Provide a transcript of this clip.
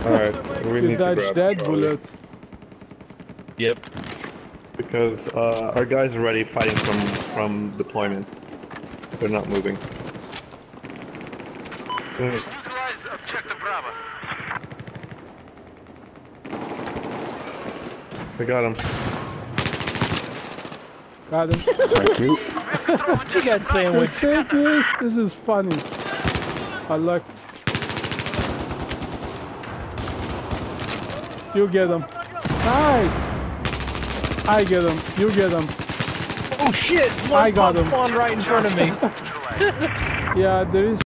Alright, we You need to dodged grab that Charlie. bullet. Yep. Because our guys are already fighting from deployment. They're not moving. Neutralize objective Bravo. I got him. Got him. Thank you. You got The sandwich. safest. This is funny. I like. You get him. Nice. I get him. You get him. Oh shit! I got him. Spawned right in front of me. Yeah, there is